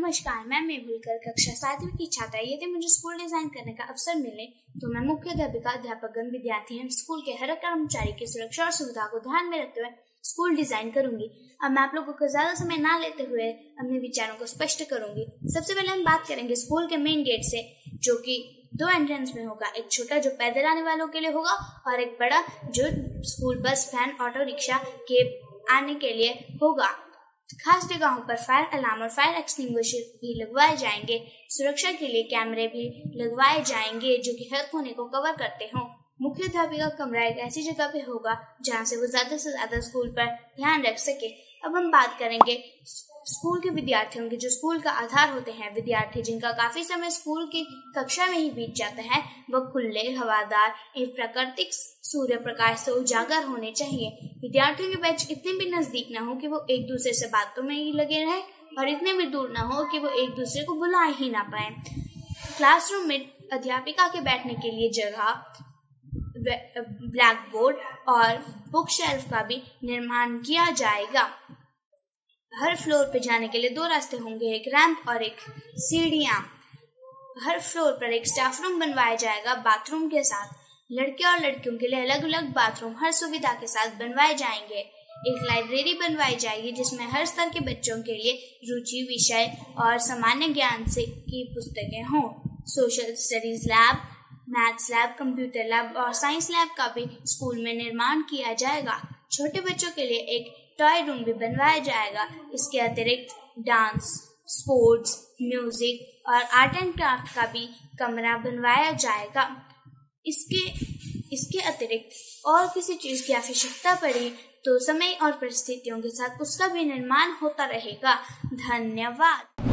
नमस्कार, मैं मेहुलकर कक्षा 7वीं की छात्रा। यदि मुझे स्कूल डिजाइन करने का अवसर मिले तो मैं मुख्य अध्यापिका, अध्यापकगण, विद्यार्थी एवं स्कूल के हर कर्मचारी की सुरक्षा और सुविधा को ध्यान में रखते हुए स्कूल डिजाइन करूंगी। अब मैं आप लोगों को ज्यादा समय ना लेते हुए अपने विचारों को स्पष्ट करूंगी। सबसे पहले हम बात करेंगे स्कूल के मेन गेट से, जो कि 2 एंट्रेंस में होगा। एक छोटा जो पैदल आने वालों के लिए होगा और एक बड़ा जो school bus, van, auto rickshaw के आने के लिए होगा। खास जगहों पर फायर अलार्म और फायर एक्सटिंग्विशर भी लगवाए जाएंगे। सुरक्षा के लिए कैमरे भी लगवाए जाएंगे जो कि हर कोने को कवर करते हों। मुख्य अध्यापिका का कमरा एक ऐसी जगह पे होगा जहां से वो ज्यादा से ज्यादा स्कूल पर ध्यान रख सके। अब हम बात करेंगे स्कूल के विद्यार्थियों के, जो स्कूल का आधार होते हैं। विद्यार्थी जिनका काफी समय स्कूल की कक्षा में ही बीत जाता है, वह खुले, हवादार एवं प्राकृतिक सूर्य प्रकाश से उजागर होने चाहिए। विद्यार्थियों के बैच इतने भी नजदीक न हो कि वो एक दूसरे से बातों में ही लगे रहे और इतने भी दूर न हो कि वो एक दूसरे को बुला ही ना पाए। क्लासरूम में अध्यापिका के बैठने के लिए जगह, ब्लैक बोर्ड और बुक शेल्फ का भी निर्माण किया जाएगा। हर फ्लोर पे जाने के लिए 2 रास्ते होंगे, एक रैंप और एक सीढ़ियां। हर फ्लोर पर एक स्टाफ रूम बनवाया जाएगा बाथरूम के साथ। लड़के और लड़कियों के लिए अलग अलग बाथरूम हर सुविधा के साथ बनवाए जाएंगे। एक लाइब्रेरी बनवाई जाएगी जिसमें हर स्तर के बच्चों के लिए रुचि, विषय और सामान्य ज्ञान से की पुस्तकें हों। Social studies lab, maths lab, computer lab और साइंस लैब का भी स्कूल में निर्माण किया जाएगा। छोटे बच्चों के लिए एक टॉय रूम भी बनवाया जाएगा। इसके अतिरिक्त डांस, स्पोर्ट्स, म्यूजिक और आर्ट एंड क्राफ्ट का भी कमरा बनवाया जाएगा। इसके अतिरिक्त और किसी चीज की आवश्यकता पड़ी तो समय और परिस्थितियों के साथ उसका भी निर्माण होता रहेगा। धन्यवाद।